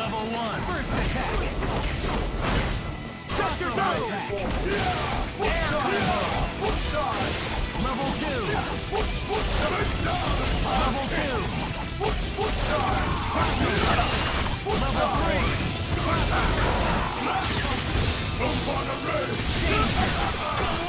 Level 1. First attack. Crossover attack. Air combo. Level 2. Level 2. Level 3.